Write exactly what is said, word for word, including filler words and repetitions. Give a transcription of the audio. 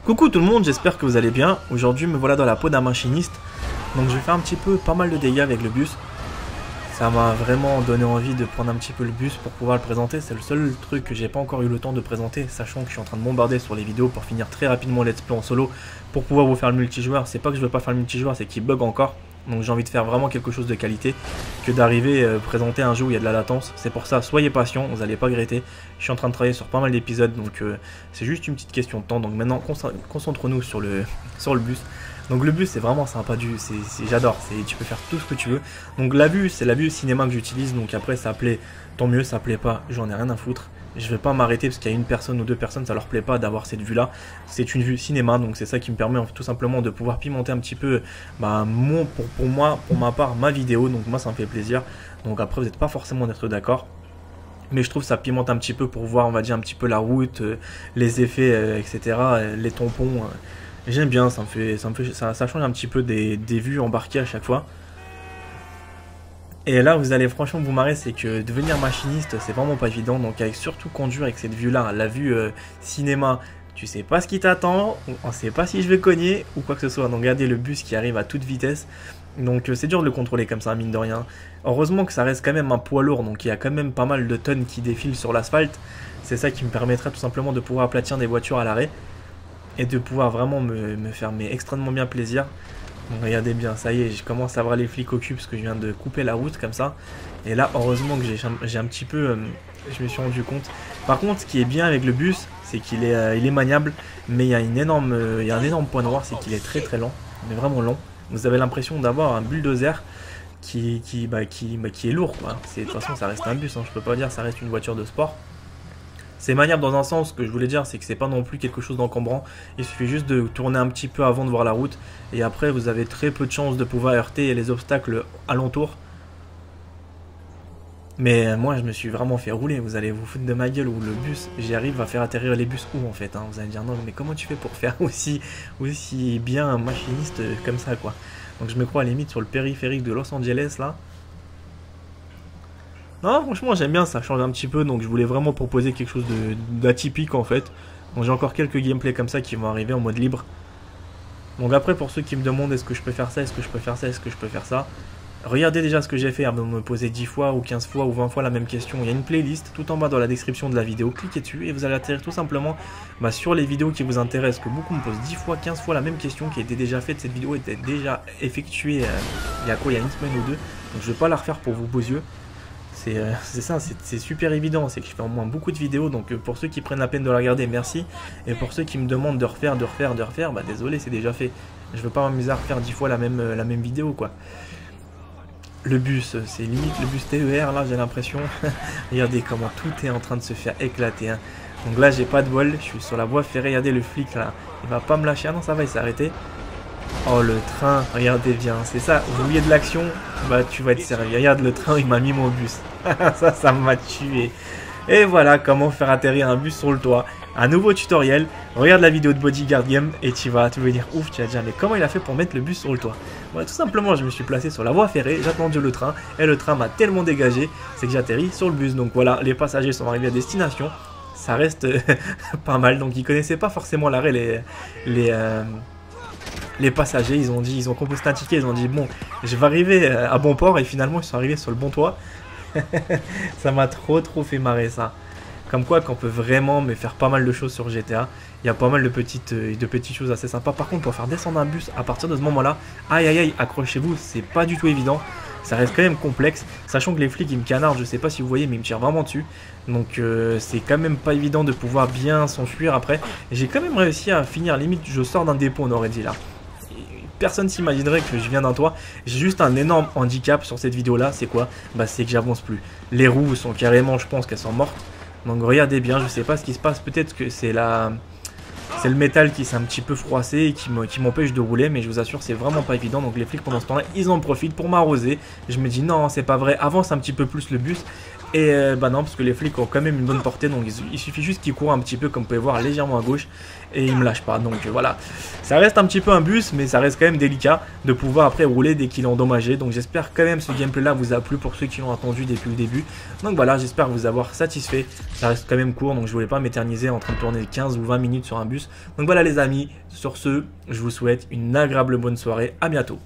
Coucou tout le monde, j'espère que vous allez bien. Aujourd'hui me voilà dans la peau d'un machiniste. Donc je vais faire un petit peu pas mal de dégâts avec le bus. Ça m'a vraiment donné envie de prendre un petit peu le bus pour pouvoir le présenter. C'est le seul truc que j'ai pas encore eu le temps de présenter, sachant que je suis en train de bombarder sur les vidéos pour finir très rapidement let's play en solo pour pouvoir vous faire le multijoueur. C'est pas que je veux pas faire le multijoueur, c'est qu'il bug encore. Donc j'ai envie de faire vraiment quelque chose de qualité que d'arriver à euh, présenter un jeu où il y a de la latence. C'est pour ça, soyez patients, vous n'allez pas regretter. Je suis en train de travailler sur pas mal d'épisodes, donc euh, c'est juste une petite question de temps. Donc maintenant, concentrons-nous sur le, sur le bus. Donc le bus c'est vraiment sympa, du, j'adore, tu peux faire tout ce que tu veux. Donc la vue, c'est la vue cinéma que j'utilise, donc après ça plaît, tant mieux, ça plaît pas, j'en ai rien à foutre. Je vais pas m'arrêter parce qu'il y a une personne ou deux personnes, ça leur plaît pas d'avoir cette vue là. C'est une vue cinéma, donc c'est ça qui me permet tout simplement de pouvoir pimenter un petit peu bah, mon, pour, pour moi, pour ma part, ma vidéo. Donc moi ça me fait plaisir. Donc après vous n'êtes pas forcément d'être d'accord. Mais je trouve que ça pimente un petit peu pour voir, on va dire, un petit peu la route, euh, les effets, euh, et cetera. Euh, les tampons. Euh, J'aime bien, ça me fait, ça me fait, ça, ça change un petit peu des, des vues embarquées à chaque fois. Et là, vous allez franchement vous marrer, c'est que devenir machiniste, c'est vraiment pas évident. Donc, avec surtout conduire avec cette vue-là, la vue euh, cinéma, tu sais pas ce qui t'attend, on sait pas si je vais cogner ou quoi que ce soit. Donc, regardez le bus qui arrive à toute vitesse. Donc, euh, c'est dur de le contrôler comme ça, mine de rien. Heureusement que ça reste quand même un poids lourd, donc il y a quand même pas mal de tonnes qui défilent sur l'asphalte. C'est ça qui me permettrait tout simplement de pouvoir aplatir des voitures à l'arrêt et de pouvoir vraiment me, me faire mais extrêmement bien plaisir. Donc regardez bien, ça y est, je commence à voir les flics au cul parce que je viens de couper la route comme ça. Et là, heureusement que j'ai un petit peu, euh, je me suis rendu compte. Par contre, ce qui est bien avec le bus, c'est qu'il est, euh, il est maniable, mais il y a une énorme, euh, il y a un énorme point noir, c'est qu'il est très très lent, mais vraiment long. Vous avez l'impression d'avoir un bulldozer qui, qui, bah, qui, bah, qui est lourd, quoi. De toute façon, ça reste un bus, hein, je peux pas dire, ça reste une voiture de sport. C'est maniable dans un sens, ce que je voulais dire, c'est que c'est pas non plus quelque chose d'encombrant. Il suffit juste de tourner un petit peu avant de voir la route. Et après, vous avez très peu de chances de pouvoir heurter les obstacles alentour. Mais moi, je me suis vraiment fait rouler. Vous allez vous foutre de ma gueule ou le bus. J'y arrive à faire atterrir les bus où en fait, hein. Vous allez me dire, non, mais comment tu fais pour faire aussi, aussi bien un machiniste comme ça, quoi. Donc je me crois à la limite sur le périphérique de Los Angeles, là. Non, franchement j'aime bien, ça change un petit peu, donc je voulais vraiment proposer quelque chose d'atypique en fait. Donc j'ai encore quelques gameplays comme ça qui vont arriver en mode libre. Donc après, pour ceux qui me demandent est-ce que je peux faire ça, est-ce que je peux faire ça, est-ce que je peux faire ça, regardez déjà ce que j'ai fait avant de me poser dix fois ou quinze fois ou vingt fois la même question. Il y a une playlist tout en bas dans la description de la vidéo, cliquez dessus et vous allez atterrir tout simplement bah, sur les vidéos qui vous intéressent, que beaucoup me posent dix fois, quinze fois la même question qui était déjà faite. Cette vidéo était déjà effectuée euh, il y a quoi, il y a une semaine ou deux, donc je vais pas la refaire pour vos beaux yeux. C'est euh, ça, c'est super évident, c'est que je fais au moins beaucoup de vidéos, donc euh, pour ceux qui prennent la peine de la regarder, merci. Et pour ceux qui me demandent de refaire, de refaire, de refaire, bah désolé, c'est déjà fait. Je veux pas m'amuser à refaire dix fois la même, euh, la même vidéo, quoi. Le bus, c'est limite le bus T E R, là, j'ai l'impression. Regardez comment tout est en train de se faire éclater, hein. Donc là, j'ai pas de bol, je suis sur la voie ferrée, regardez le flic, là, il va pas me lâcher, ah non, ça va, il s'est arrêté. Oh le train, regardez bien, c'est ça, vous vouliez de l'action, bah tu vas être servi. Regarde le train, il m'a mis mon bus. Ça, ça m'a tué. Et voilà comment faire atterrir un bus sur le toit. Un nouveau tutoriel, regarde la vidéo de Bodyguard Game et tu vas, tu vas dire ouf, tu vas dire mais comment il a fait pour mettre le bus sur le toit. Bon, tout simplement, je me suis placé sur la voie ferrée, j'ai attendu le train et le train m'a tellement dégagé, c'est que j'atterris sur le bus. Donc voilà, les passagers sont arrivés à destination, ça reste pas mal. Donc ils connaissaient pas forcément l'arrêt, les... les euh... les passagers, ils ont dit, ils ont composté un ticket, ils ont dit bon, je vais arriver à bon port, et finalement ils sont arrivés sur le bon toit. Ça m'a trop trop fait marrer ça. Comme quoi qu'on peut vraiment me faire pas mal de choses sur G T A. Il y a pas mal de petites, de petites choses assez sympas. Par contre, pour faire descendre un bus à partir de ce moment-là, aïe aïe aïe, accrochez-vous, c'est pas du tout évident. Ça reste quand même complexe, sachant que les flics ils me canardent, je sais pas si vous voyez, mais ils me tirent vraiment dessus. Donc euh, c'est quand même pas évident de pouvoir bien s'enfuir après. J'ai quand même réussi à finir, limite je sors d'un dépôt, on aurait dit là. Personne s'imaginerait que je viens d'un toit. J'ai juste un énorme handicap sur cette vidéo là, c'est quoi? Bah c'est que j'avance plus. Les roues sont carrément, je pense qu'elles sont mortes. Donc regardez bien, je sais pas ce qui se passe, peut-être que c'est la... c'est le métal qui s'est un petit peu froissé et qui m'empêche de rouler, mais je vous assure c'est vraiment pas évident. Donc les flics pendant ce temps là ils en profitent pour m'arroser. Je me dis non c'est pas vrai, avance un petit peu plus le bus. Et euh, bah non, parce que les flics ont quand même une bonne portée, donc il, il suffit juste qu'ils courent un petit peu, comme vous pouvez voir, légèrement à gauche, et ils me lâchent pas. Donc euh, voilà, ça reste un petit peu un bus, mais ça reste quand même délicat de pouvoir après rouler dès qu'il est endommagé. Donc j'espère quand même ce gameplay là vous a plu pour ceux qui l'ont attendu depuis le début. Donc voilà, j'espère vous avoir satisfait. Ça reste quand même court, donc je voulais pas m'éterniser en train de tourner quinze ou vingt minutes sur un bus. Donc voilà les amis, sur ce, je vous souhaite une agréable bonne soirée, à bientôt.